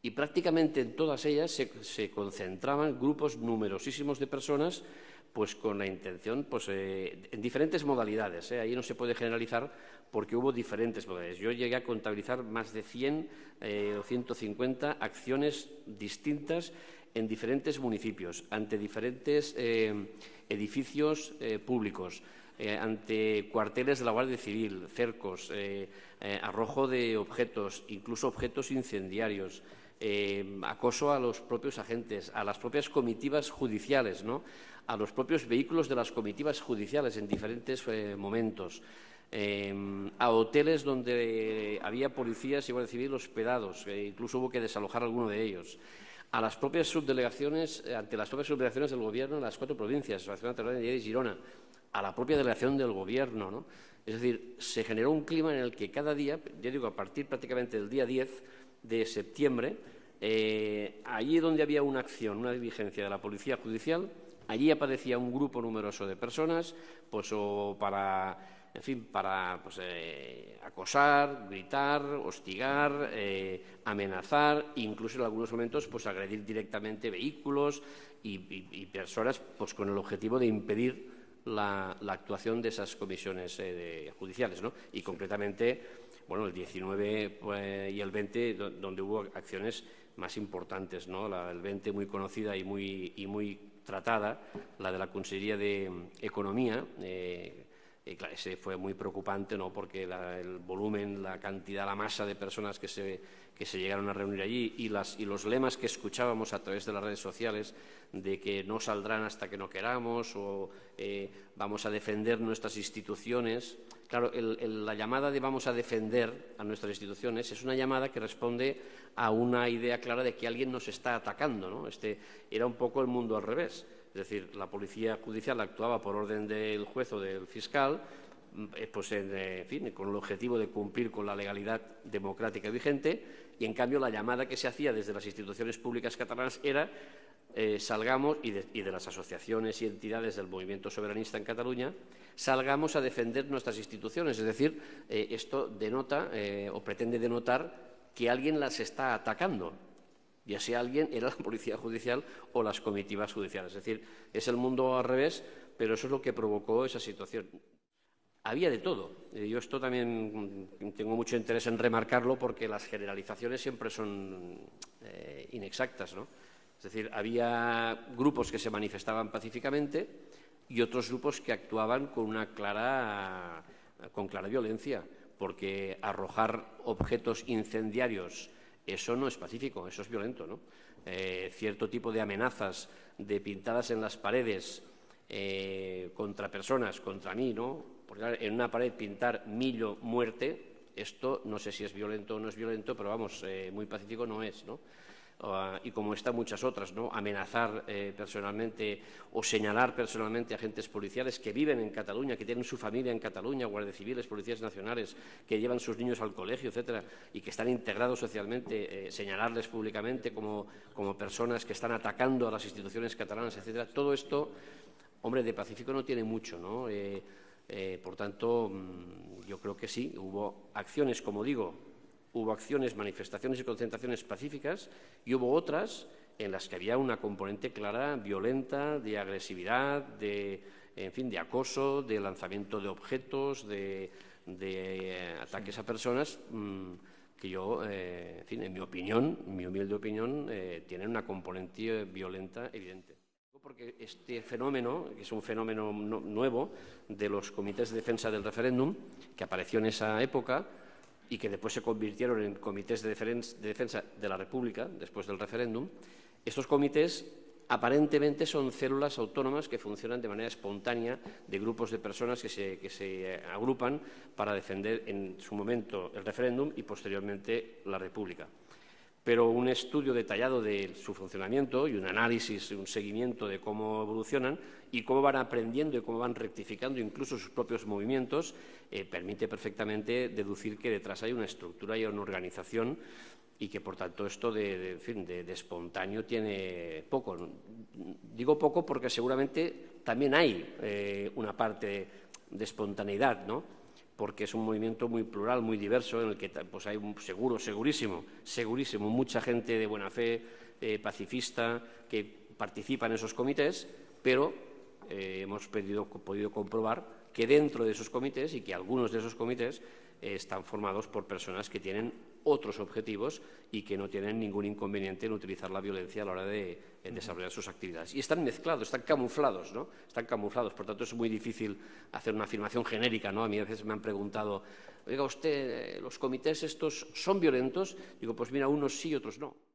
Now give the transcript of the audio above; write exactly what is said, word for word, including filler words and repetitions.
y prácticamente en todas ellas se, se concentraban grupos numerosísimos de personas pues con la intención, pues eh, en diferentes modalidades, ¿eh? Ahí no se puede generalizar porque hubo diferentes modalidades. Yo llegué a contabilizar más de cien eh, o ciento cincuenta acciones distintas en diferentes municipios, ante diferentes eh, edificios eh, públicos, eh, ante cuarteles de la Guardia Civil, cercos, eh, eh, arrojo de objetos, incluso objetos incendiarios, eh, acoso a los propios agentes, a las propias comitivas judiciales, ¿no?, a los propios vehículos de las comitivas judiciales en diferentes eh, momentos, eh, a hoteles donde había policías y Guardia Civil hospedados, eh, incluso hubo que desalojar alguno de ellos, a las propias subdelegaciones, ante las propias subdelegaciones del Gobierno en las cuatro provincias, Barcelona, Lleida y Girona, a la propia delegación del Gobierno, ¿no? Es decir, se generó un clima en el que cada día, ya digo, a partir prácticamente del día diez de septiembre, eh, allí donde había una acción, una diligencia de la Policía Judicial, allí aparecía un grupo numeroso de personas, pues o para, en fin, para pues, eh, acosar, gritar, hostigar, eh, amenazar, incluso en algunos momentos pues agredir directamente vehículos y, y, y personas, pues con el objetivo de impedir la, la actuación de esas comisiones eh, de, judiciales, ¿no? Y concretamente, bueno, el diecinueve pues, y el veinte, donde hubo acciones más importantes, ¿no? La del veinte muy conocida y muy, y muy tratada, la de la Consellería de Economía, eh, eh, claro, ese fue muy preocupante, ¿no?, porque la, el volumen, la cantidad, la masa de personas que se, que se llegaron a reunir allí y, las, y los lemas que escuchábamos a través de las redes sociales de que no saldrán hasta que no queramos o eh, vamos a defender nuestras instituciones. Claro, el, el, la llamada de vamos a defender a nuestras instituciones es una llamada que responde a una idea clara de que alguien nos está atacando, ¿no? Este era un poco el mundo al revés. Es decir, la Policía Judicial actuaba por orden del juez o del fiscal, pues en, en fin, con el objetivo de cumplir con la legalidad democrática vigente, y en cambio la llamada que se hacía desde las instituciones públicas catalanas era eh, salgamos, y de, y de las asociaciones y entidades del movimiento soberanista en Cataluña, salgamos a defender nuestras instituciones. Es decir, eh, esto denota eh, o pretende denotar que alguien las está atacando. Y ese alguien era la Policía Judicial o las comitivas judiciales. Es decir, es el mundo al revés, pero eso es lo que provocó esa situación. Había de todo. Yo esto también tengo mucho interés en remarcarlo porque las generalizaciones siempre son eh, inexactas, ¿no? Es decir, había grupos que se manifestaban pacíficamente y otros grupos que actuaban con una clara, con clara violencia, porque arrojar objetos incendiarios, eso no es pacífico, eso es violento, ¿no? Eh, cierto tipo de amenazas de pintadas en las paredes eh, contra personas, contra mí, ¿no? Porque en una pared pintar Millo muerte, esto no sé si es violento o no es violento, pero vamos, eh, muy pacífico no es, ¿no? Uh, y como están muchas otras, ¿no? Amenazar eh, personalmente o señalar personalmente a agentes policiales que viven en Cataluña, que tienen su familia en Cataluña, guardias civiles, policías nacionales, que llevan sus niños al colegio, etcétera, y que están integrados socialmente, eh, señalarles públicamente como, como personas que están atacando a las instituciones catalanas, etcétera. Todo esto, hombre, de pacífico no tiene mucho, ¿no? Eh, eh, por tanto, yo creo que sí, hubo acciones, como digo, hubo acciones, manifestaciones y concentraciones pacíficas y hubo otras en las que había una componente clara, violenta, de agresividad, de, en fin, de acoso, de lanzamiento de objetos, de, de ataques a personas mmm, que yo, eh, en fin, en mi opinión, en mi humilde opinión, eh, tienen una componente violenta evidente. Porque este fenómeno, que es un fenómeno no, nuevo de los comités de defensa del referéndum, que apareció en esa época, y que después se convirtieron en comités de defensa de la República, después del referéndum, estos comités aparentemente son células autónomas que funcionan de manera espontánea de grupos de personas que se, que se agrupan para defender en su momento el referéndum y posteriormente la República. Pero un estudio detallado de su funcionamiento y un análisis, un seguimiento de cómo evolucionan y cómo van aprendiendo y cómo van rectificando incluso sus propios movimientos, eh, permite perfectamente deducir que detrás hay una estructura y una organización y que, por tanto, esto de, de, en fin, de, de espontáneo tiene poco. Digo poco porque seguramente también hay eh, una parte de espontaneidad, ¿no? porque es un movimiento muy plural, muy diverso, en el que pues, hay un seguro, segurísimo, segurísimo, mucha gente de buena fe, eh, pacifista, que participa en esos comités, pero eh, hemos podido, podido comprobar que dentro de esos comités, y que algunos de esos comités eh, están formados por personas que tienen otros objetivos y que no tienen ningún inconveniente en utilizar la violencia a la hora de en desarrollar sus actividades. Y están mezclados, están camuflados, ¿no? Están camuflados, por tanto es muy difícil hacer una afirmación genérica, ¿no? A mí a veces me han preguntado, oiga usted, ¿los comités estos son violentos? Digo, pues mira, unos sí, otros no.